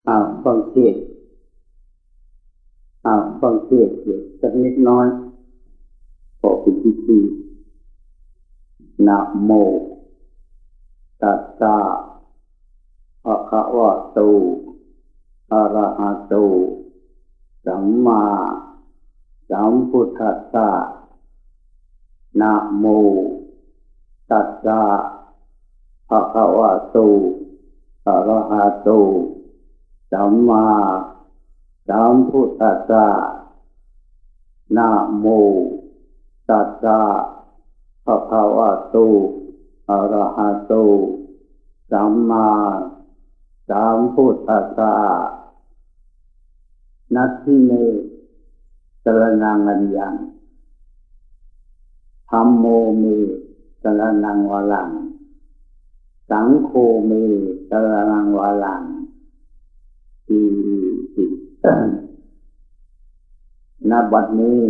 ฟังเทศฟังเทศสักนิดน้อยขอเป็นพิธีนะโมตัสสะภะคะวะโตอะระหะโตสัมมาสัมพุทธัสสะนะโมตัสสะภะคะวะโตอะระหะโตสัมมาสัมพุทธัสสะนะโมตัสสะภะคะวะโตอะระหะโตสัมมาสัมพุทธัสสะนัตถิเมสรณังอัญญังธัมโมเมสรณังวรังสังโฆเมสรณังวรังอิติณ บัดนี้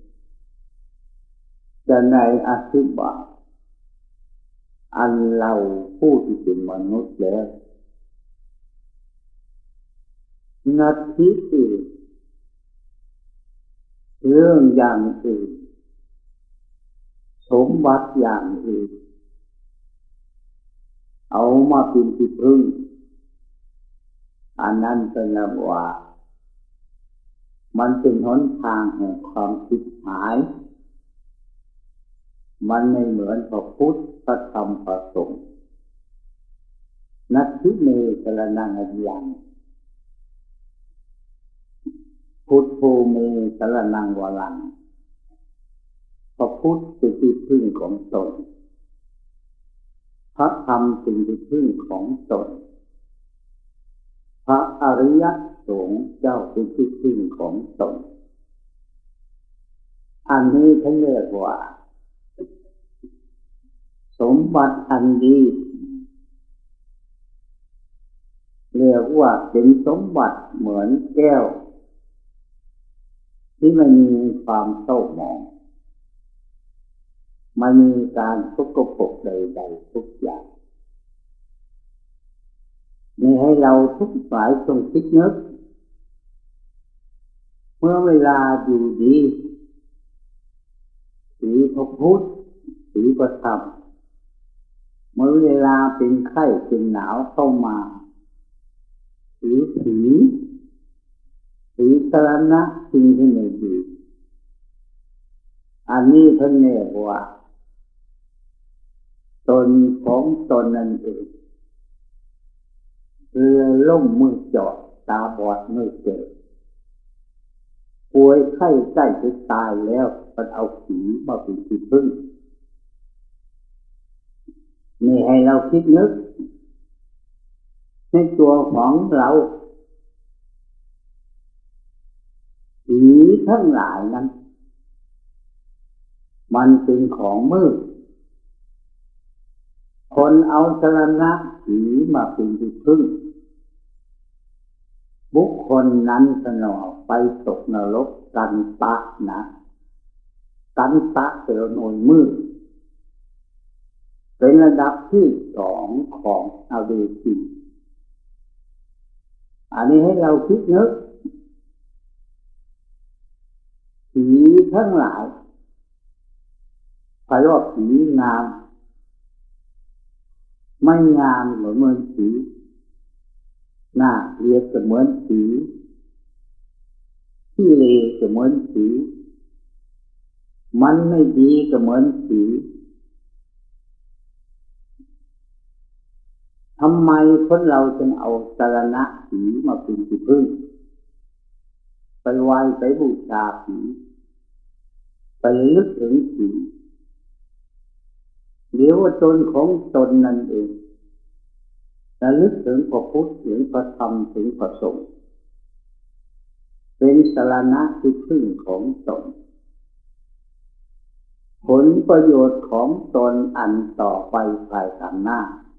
จะในอธิบายอันเราผู้ที่เป็นมนุษย์แล้วนาทีอื่นเรื่องอย่างอื่นสมบัติอย่างอื่นเอามาเป็นที่พึ่งอันนั้นเป็นเรียกว่ามันเป็นหนทางแห่งความชิบหายมันไม่เหมือนพระพุทธพระธรรมพระสงฆ์นัตถิเมสรณังอัญญังพุทโธเมสรณังวรังพระพุทธเป็นที่พึ่งของตนพระธรรมเป็นที่พึ่งของตนพระอริยสงฆ์เจ้าเป็นที่พึ่งของตนอันนี้ท่านเรียกว่าสมบัติอันดีเรียกว่าเป็นสมบัติเหมือนแก้วที่ไม่มีความเศร้าหมองไม่มีการสกปรกใดๆทุกอย่างนี่ให้เราทุกฝ่ายจงคิดนึกเมื่อเวลาอยู่ดีถือพระพุทธถือพระธรรมเมื่อเวลาเป็นไข้เป็นหนาวเข้ามาถือผีถือสรณะสิ่งที่ไม่ดีอันนี้ท่านเรียกว่าตนของตนนั่นเองเรือล่มมือจอดตาบอดมือเจอป่วยไข้ใกล้จะตายแล้วมันเอาผีมาเป็นที่พึ่งนี่ให้เราคิดนึกในตัวของเราผีทั้งหลายนั้นมันเป็นของมืดคนเอาสรณะผีมาเป็นที่พึ่งบุคคลนั้นสนอไปตกนรกกันตะนะกันตะเป็นหน่วยมืดเป็นระดับที่สองของอเวจีอันนี้ให้เราคิดนึกผีทั้งหลายเพราะผีงามไม่งามเหมือนผีน่าเกลียดเหมือนผีขี้เลวเหมือนผีมันไม่ดีเหมือนผีทำไมคนเราจึงเอาสรณะผีมาเป็นที่พึ่งไปไหว้ไปบูชาผีไปลึกถึงผีเดี๋ยวว่าตนของตนนั่นเองระลึกถึงพระพุทธถึงพระธรรมถึงพระสงฆ์เป็นสรณะที่พึ่งของตนผลประโยชน์ของตนอันต่อไปภายข้างหน้า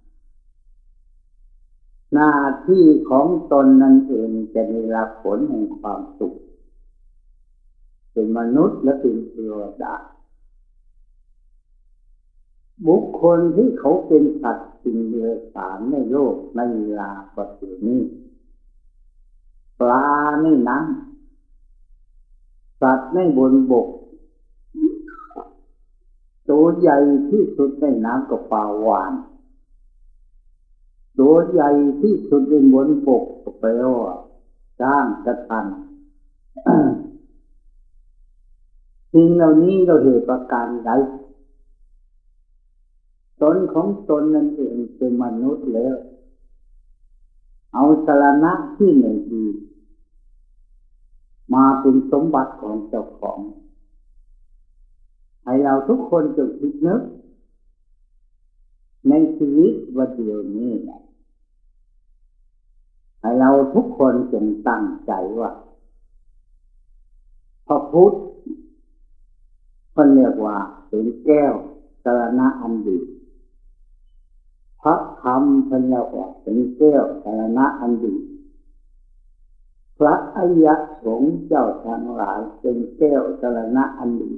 หน้าที่ของตนนั่นเองจะได้รับผลแห่งความสุขเป็นมนุษย์และเป็นเทวดาบุคคลที่เขาเป็นสัตว์สิ่งเดรัจฉานในโลกในเวลาปัจจุบันนี้ลาในน้ำสัตว์ในบนบกตัวใหญ่ที่สุดในน้ำก็ปลาวาฬตัวใหญ่ที่สุดในบนบกก็แปลว่าช้างกระทัน สิ่งเหล่านี้เราเห็นประการใดตนของตนนั่นเองเป็นมนุษย์แล้วเอาสรณะที่ไหนดีมาเป็นสมบัติของเจ้าของให้เราทุกคนจงคิดนึกในชีวิตวันเดียวนี้ให้เราทุกคนจงตั้งใจว่าพระพุทธคนเรียกว่าเป็นแก้วสรณะอันดีพระธรรมท่านเรียกว่าเป็นแก้วสรณะอันดีพระอริยสงฆ์เจ้าทั้งหลายเป็นแก้วสรณะอันดี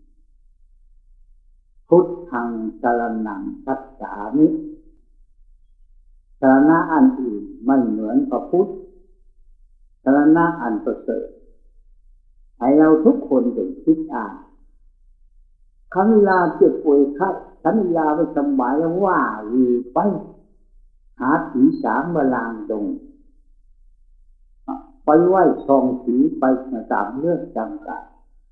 พุทธังสรณังคัจฉามิสรณะอันอื่นไม่เหมือนพระพุทธสรณะอันประเสริฐให้เราทุกคนจงคิดอ่านขันธ์เวลาเจ็บป่วยไข้ขันธ์เวลาไม่สบายแล้วว่าวีไปหาผีสางมาลางดงไปไหว้ชองผีไปตามเรื่องจำกัด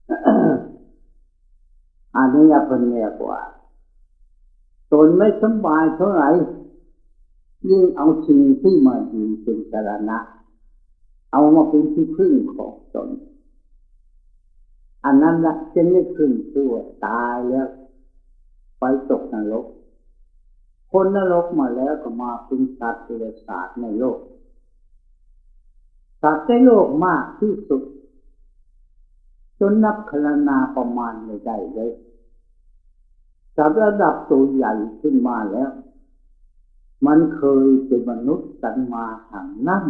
อันนี้เป็นเรียกว่าตนไม่สบายเท่าไหร่ยิ่งเอาสิ่งที่มาดีเป็นสรณะเอามาเป็นที่พึ่งของตนอันนั้นละจะไม่ขึ้นตัวตายแล้วไปตกนรกคนนรกมาแล้วก็มาเป็นสัตว์เดรัจฉานในโลกสัตว์ในโลกมากที่สุดจนนับคณนาประมาณไม่ได้เลยสัตว์ระดับตัวใหญ่ขึ้นมาแล้วมันเคยเป็นมนุษย์กันมาทางนั้น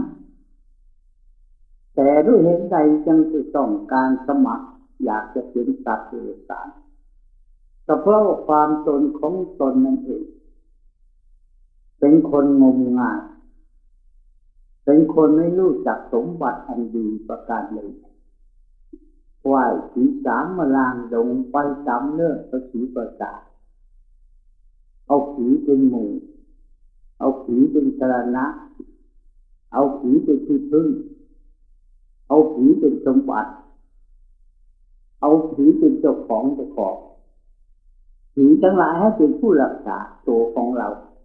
แต่ด้วยเหตุใดจึงต้องการสมัครอยากจะเป็นสัตว์เดรัจฉานก็เพราะความตนของตนนั่นเองเป็นคนงมงายเป็นคนไม่รู้จักสมบัติอันดีประการหนึ่งไหว้ผีสางมาลางดงไปตามเรื่องพระศรีประสาทเอาผีเป็นหมู่เอาผีเป็นสรณะเอาผีเป็นที่พึ่งเอาผีเป็นสมบัติเอาผีเป็นเจ้าของเจ้าของผีทั้งหลายให้เป็นผู้รักษาตัวของเรา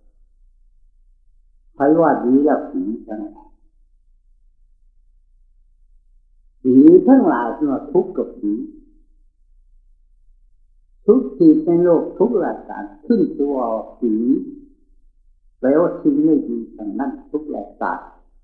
ใครว่าดีแล้วผีทั้งหลายผีทั้งหลายที่มาทุกข์กับผีทุกทีในโลกทุกรายการขึ้นตัวผีแปลว่าสิ่งไม่ดีทั้งนั้นทุกรายการ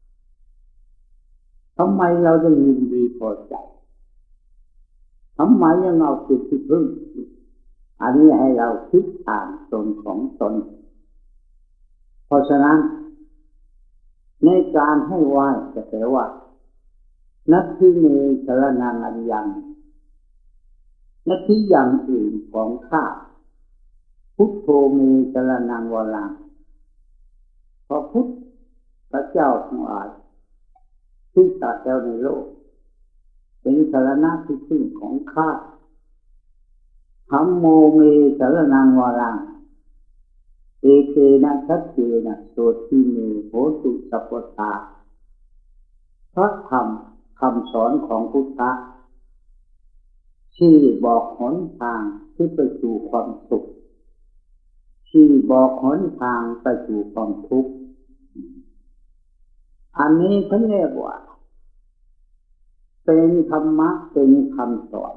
ทำไมเราจะยินดีพอใจทำไมยังเอาจิตที่พึ่งอันนี้ให้เราคิดอ่านตนของตนเพราะฉะนั้นในการให้ไหว้จะแปลว่านัตถิเมสรณังอัญญังนัตถิอย่างอื่นของข้าพุทโธเมสรณังวรังพระพุทธพระเจ้าทั้งหลายที่ตรัสแล้วในโลกเป็นสรณะที่พึ่งของข้าธัมโมเมสรณังวรังเอเตนะชัจเจนะโสทิเมโหตุสัพพทาพระธรรมคำสอนของพุทธะที่บอกหนทางที่ไปสู่ความสุขที่บอกหนทางไปสู่ความทุกข์อันนี้เขาเรียกว่าเป็นธรรมะเป็นคำสอน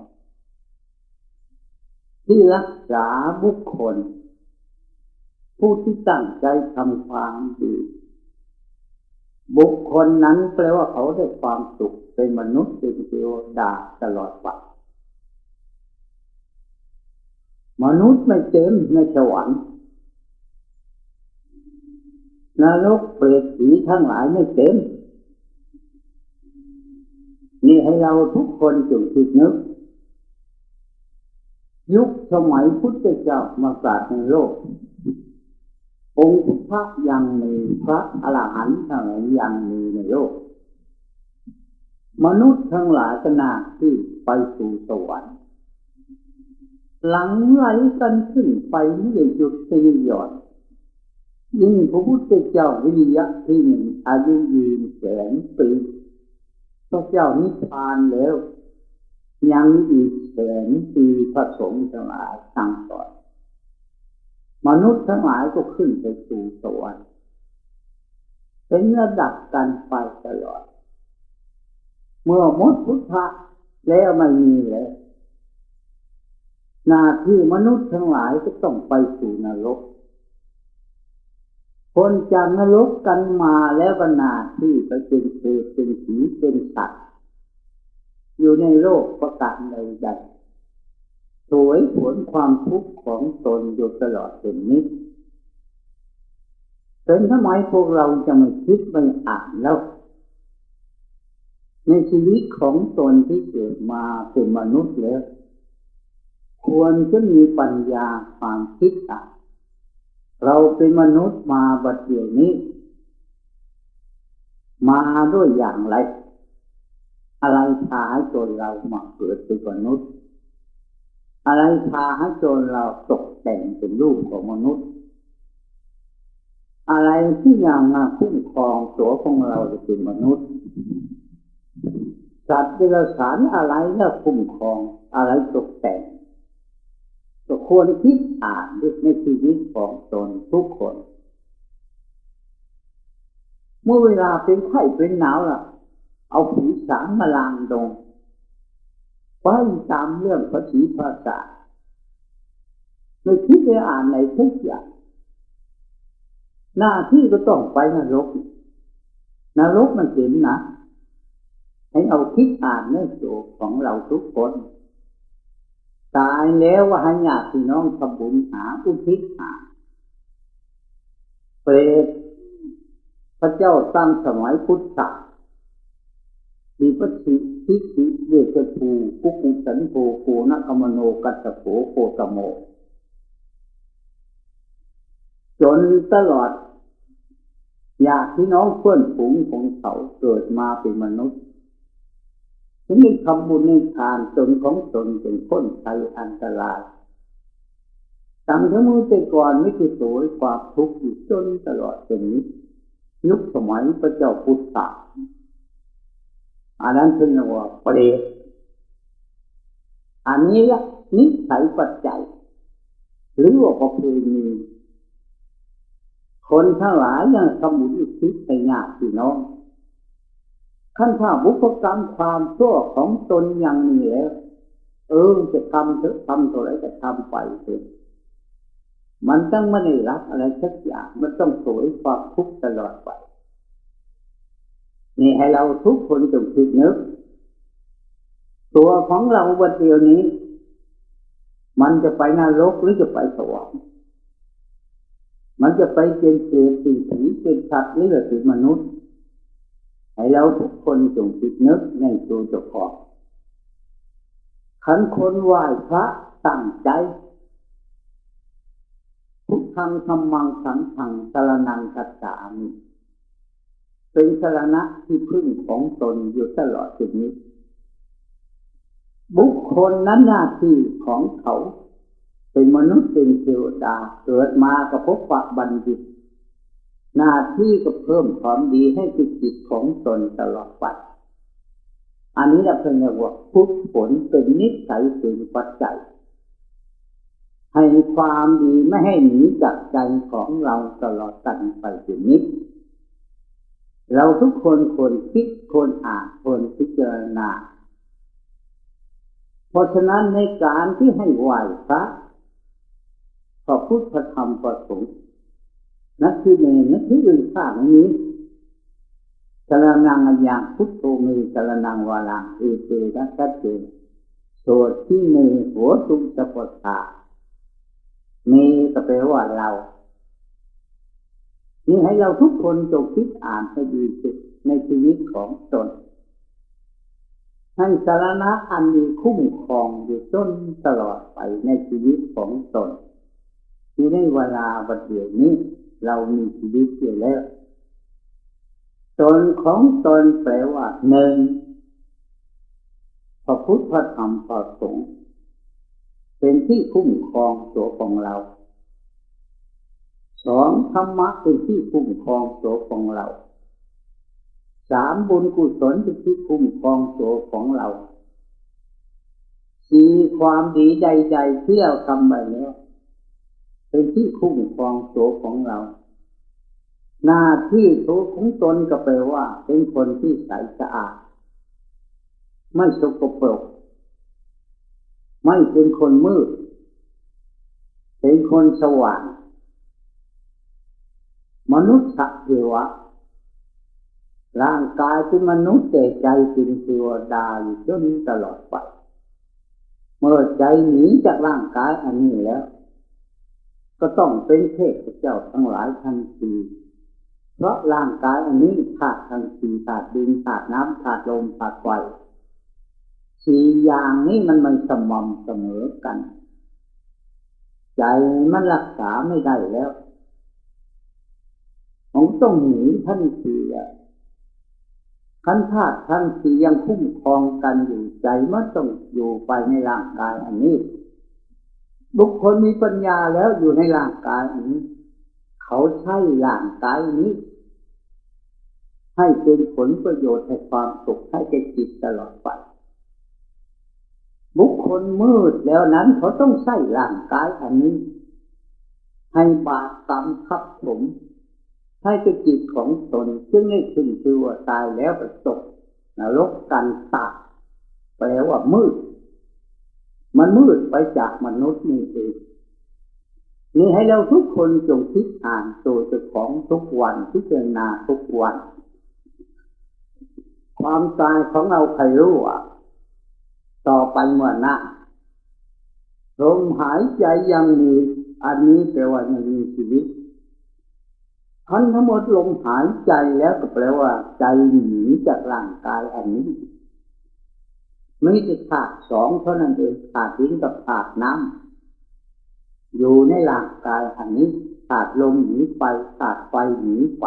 ที่รักษาบุคคลผู้ที่ตั้งใจทำความดีบุคคลนั้นแปลว่าเขาได้ความสุขเป็นมนุษย์เป็นเทวดาตลอดไปมนุษย์ไม่เต็มในสวรรค์นรกเปรตผีทั้งหลายไม่เต็มนี่ให้เราทุกคนจงคิดนึกยุคสมัยพุทธเจ้ามาตรัสในโลกองค์พระยังมีพระอรหันต์ทั้งหลายยังมีในโลกมนุษย์ทั้งหลายก็น่าที่ไปสู่สวรรค์หลังไหลกันขึ้นไปไม่ได้หยุดไม่ได้หย่อนยิ่งพระพุทธเจ้าวิริยะที่หนึ่งอายุยืนแสนปีพระเจ้านิพพานแล้วยังอีกแสนปีพระสงฆ์ทั้งหลายสั่งสอนมนุษย์ทั้งหลายก็ขึ้นไปสู่สวรรค์เป็นระดับกันไปตลอดเมื่อหมดพุทธะแล้วไม่มีแล้วหน้าที่มนุษย์ทั้งหลายก็ต้องไปสู่นรกคนจากนรกกันมาแล้วก็หน้าที่ไปเป็นเปรตเป็นผีเป็นสัตว์อยู่ในโลกประกาศใดๆสวยผลความทุกข์ของตนอยู่ตลอดเป็นนิจเป็นทำไมพวกเราจะไม่คิดไม่อ่านแล้วในชีวิตของตนที่เกิดมาเป็นมนุษย์แล้วควรจะมีปัญญาความคิดอ่านเราเป็นมนุษย์มาบัดเดี๋ยวนี้มาด้วยอย่างไรอะไรพาให้ตนเรามาเกิดเป็นมนุษย์อะไรพาให้ตนเราตกแต่งเป็นรูปของมนุษย์อะไรที่ยังมาคุ้มครองตัวของเราจะเป็นมนุษย์สัตว์เดรัจฉานอะไรแล้วคุ้มครองอะไรตกแต่งก็ควรคิดอ่านด้วยในชีวิตของตนทุกคนเมื่อเวลาเป็นไข้เป็นหนาวล่ะเอาผีสางมาลางดงไปตามเรื่องภาษีภาษาไม่คิดจะอ่านในทุกอย่างหน้าที่ก็ต้องไปนรกมันเห็นนะให้เอาคิดอ่านในตัวของเราทุกคนตายแล้วว่าให้ญาติพี่น้องทำบุญหาอุทิศหาเปรตพระเจ้าตั้งสมัยพุทธะมีพระทิฏเวชภูกุกุสันโภโกนะกมโนกัสสโภโคตโมจนตลอดญาติพี่น้องเพื่อนฝูงของเขาเกิดมาเป็นมนุษย์ที่มีทำบุญในทานจนของตนเป็นพ้นภัยอันตรายตั้งแต่เมื่อแต่ก่อนไม่เคยโศกความทุกข์อยู่จนตลอดจนนี้ยุคสมัยพระเจ้าพุทธะอันนั้นเป็นว่าเปรตอันนี้ละนิสัยปัจจัยหรือว่าประเพณีคนทั้งหลายยังทำบุญอุทิศให้ญาติพี่น้องขั้นถ้าบุพกรรมความชั่วของตนยังมีแล้วจะทำเถอะทำเท่าไรจะทำไปเถอะมันต้องไม่ได้รับอะไรสักอย่างมันต้องสวยความทุกข์ตลอดไปนี่ให้เราทุกคนจงคิดนึกตัวของเราวันเดียวนี้มันจะไปนรกหรือจะไปสวรรค์มันจะไปเป็นเปรตเป็นผีเป็นสัตว์หรือเป็นมนุษย์ให้เราทุกคนจงคิดนึกในตัวเจ้าของขันคนไหว้พระตั้งใจพุทธังธัมมังสังฆังสรณังคัจฉามิเป็นสรณะที่พึ่งของตนอยู่ตลอดชีวิตบุคคลนั้นหน้าที่ของเขาเป็นมนุษย์เป็นเทวดาเกิดมาก็พบปะบัณฑิตหน้าที่ก็เพิ่มความดีให้จิตของตนตลอดไปอันนี้เราเรียกว่าพุทธผลเป็นนิสัยเป็นปัจจัยให้ความดีไม่ให้หนีจากใจของเราตลอดกันไปถึงนิดเราทุกคนควรคิดควรอ่านควรพิจารณาเพราะฉะนั้นในการที่ให้ไหว้พระพระพุทธธรรมประสงค์นักที่หนึ่งนักที่อื่นข้างนี้สรณังยังพุทโธมีสรณังวารังเอเตนะชัดเจนโสดที่มีหัวตุสะปะทามีก็แปลว่าเรานี่ให้เราทุกคนจงคิดอ่านให้ดีสุดในชีวิตของตนให้สรณะอันมีคุ้มครองอยู่จนตลอดไปในชีวิตของตนที่ในเวลาบัดเดี๋ยวนี้เรามีชีวิตอยู่แล้วตนของตนแปลว่าหนึ่งพระพุทธพระธรรมพระสงฆ์เป็นที่คุ้มครองตัวของเราสองธรรมะเป็นที่คุ้มครองตัวของเราสามบุญกุศลเป็นที่คุ้มครองตัวของเราสี่ความดีใดๆที่เราทำไปแล้วเป็นที่คุ้มครองตัวของเราหน้าที่ตัวของตนก็แปลว่าเป็นคนที่ใสสะอาดไม่สกปรกไม่เป็นคนมืดเป็นคนสว่างมนุษย์เทวะร่างกายเป็นมนุษย์แต่ใจเป็นเทวดาอยู่จนตลอดไปเมื่อใจหนีจากร่างกายอันนี้แล้วก็ต้องเป็นเทพเจ้าทั้งหลายทันทีเพราะร่างกายอันนี้ธาตุทั้งสี่ธาตุดินธาตุน้ำธาตุลมธาตุไฟสี่อย่างนี้มันไม่สม่ำเสมอกันใจมันรักษาไม่ได้แล้วผมต้องหนีทันทีขันธ์ธาตุทั้งสี่ยังคุ้มครองกันอยู่ใจมันต้องอยู่ไปในร่างกายอันนี้บุคคลมีปัญญาแล้วอยู่ในร่างกายอันนี้เขาใช้ร่างกายนี้ให้เป็นผลประโยชน์ให้ความสุขให้แก่จิตตลอดไปบุคคลมืดแล้วนั้นเขาต้องใช้ร่างกายอันนี้ให้บาปกรรมทับถมให้แก่จิตของตนจึงได้ขึ้นชื่อว่าตายแล้วไปตกนรกกันตายแปลว่ามืดมันมืดไปจากมนุษย์นี่เองนี่ให้เราทุกคนจงคิดอ่านตัวเจ้าของทุกวันพิจารณาทุกวันความตายของเราใครรู้ต่อไปเมื่อหน้าลมหายใจยังมีอันนี้แปลว่ายังมีชีวิตทั้งหมดลมหายใจแล้วก็แปลว่าใจหนีจากร่างกายอันนี้ไม่ใช่ธาตุสองเท่านั้นเองธาตุดินกับธาตุน้ำอยู่ในร่างกายอันนี้ธาตุลมหนีไปธาตุไฟหนีไป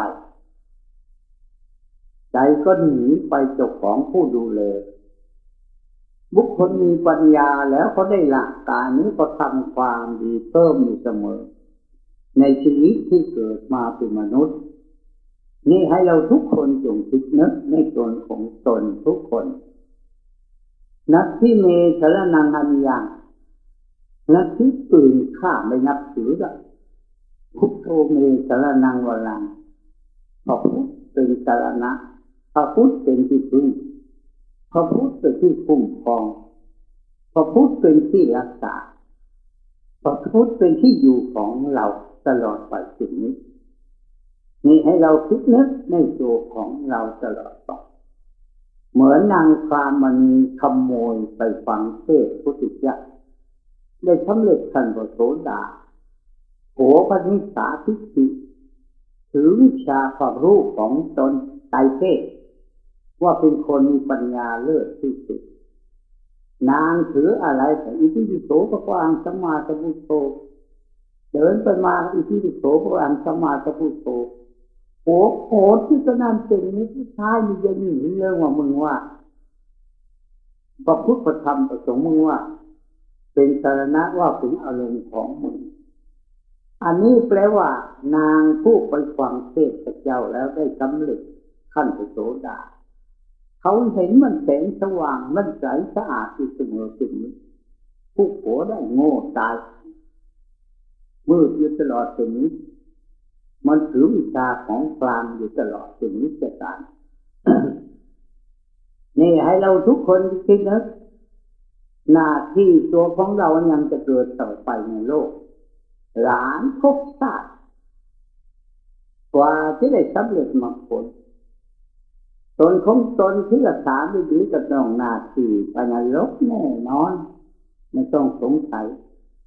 ใจก็หนีไปเจ้าของผู้ดูแลบุคคลมีปัญญาแล้วเขาได้ร่างกายนี้ก็ทำความดีเพิ่มอยู่เสมอในชีวิตที่เกิดมาเป็นมนุษย์นี่ให้เราทุกคนจงคิดนึกในตนของตนทุกคนนักที่เมสรนังอันยังนักที่ตื่นข้าไม่นับถือละพุทโธเมสรนังวรังพระพุทธเป็นสรณะพระพุทธเป็นที่พึ่งพระพุทธเป็นที่คุ้มครองพระพุทธเป็นที่รักษาพระพุทธเป็นที่อยู่ของเราตลอดไปสิ่งนี้นี่ให้เราคิดนึกในตัวของเราตลอดไปเหมือนนางพรามณีขโมยไปฟังเทศน์พุทธเจ้าได้สำเร็จขั้นพระโสดาโหปนิสสาทิฏฐิถือวิชาความรู้ของตนไตรเทศว่าเป็นคนมีปัญญาเลิศที่สุดนางถืออะไรแต่อิติปิโสภะคะวะสัมมาสัมพุทโธเดินไปมาอิติปิโสภะคะวะสัมมาสัมพุทโธโอ้โหที่ตอนนั้นเป็นนี้ที่ท้ายมีเรื่องนี้เรื่องว่ามึงว่าพระพุทธธรรมประสงค์มึงว่าเป็นสรณะว่าเป็นอารมณ์ของมึงอันนี้แปลว่านางผู้ไปฟังเทศน์พระเจ้าแล้วได้สำเร็จขั้นโสดาเขาเห็นมันแสงสว่างมันใสสะอาดอยู่เสมอสิ่งนี้ผู้โผได้โง่ตายมืดอยู่ตลอดสิ่งนี้มันถือวิชาของพราหมณ์อยู่ตลอดสิ่งนี้จะตาย นี่ให้เราทุกคนคิดนะหน้าที่ตัวของเรายังจะเกิดต่อไปในโลกหลานภพชาติกว่าที่ได้สำเร็จมรรคผลตนของตนที่รักษาดีๆกับน้องหน้าที่ไปนรกแน่นอนไม่ต้องสงสัย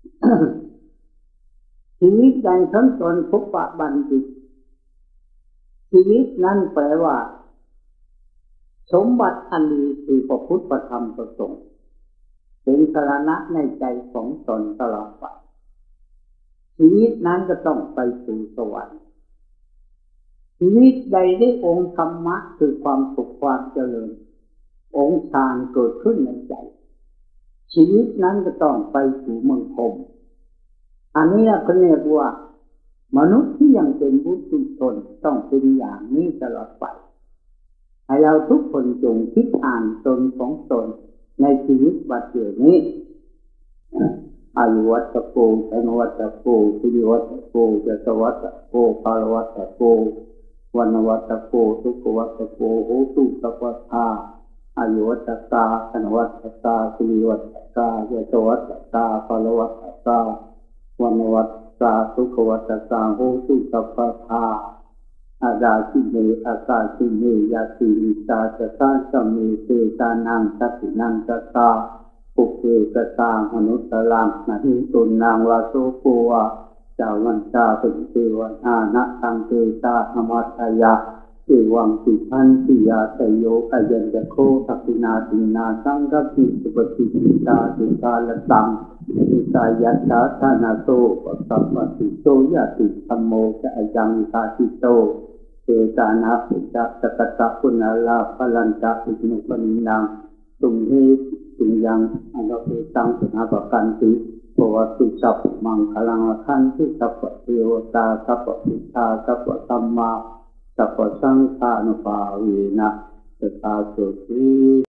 ชีวิตใดทั้งตนพบปะบัณฑิตชีวิตนั้นแปลว่าสมบัติอันดีคือพระพุทธพระธรรมพระสงฆ์เป็นสรณะในใจของตนตลอดไปชีวิตนั้นก็ต้องไปสู่สวรรค์ชีวิตใดได้องค์ธรรมะคือความสุขความเจริญองค์ฌานเกิดขึ้นในใจชีวิตนั้นจะต้องไปสู่เมืองพรหมอันนี้เขาเรียกว่ามนุษย์ที่ยังเป็นบุตุชนต้องเป็นอย่างนี้ตลอดไปให้เราทุกคนจงคิดอ่านตนของตนในชีวิตบัดเดี๋ยวนี้อายุวัตโกธนวัตโกสิริวัตโกจตวัตโกภารวัตโกวันวัตโกทุกวัตโกโหตุสัพพทาอายุวัตตาธนวัตตาสิริวัตตาจตวัตตาภารวัตตาวันวัตตาทุกวัตตาโหตุสัพพทาอาดาสิเมอากาสิเมยาสิวิตาจะสร้างสมีเตตานังสัตตินังสัตตาปุเพกตามนุสลังนาหิตุนางวาโสโกวะจาวันจาเป็นเทวนานะตังเตตาธรรมัตยาเอวังสิพันติยาตโยอายัญจโคทักษินาตินาสังกัปปิสุปฏิปิตาติกาลตังอิตายัตถาธนาโตปัสสปติโตยะติธัมโมจะอายังอิตาติโตเตตานาปิจาตกตะปุณาลาภลันจะอินุปนินังตุมเหตุยังอนุเปตังสนาปกันติโพวัตุสัพมังคลังขันติสัพพเทวตาสัพพพุทธาสัพพธัมมาสัพพสังฆานุภาเวนะสตาโสติ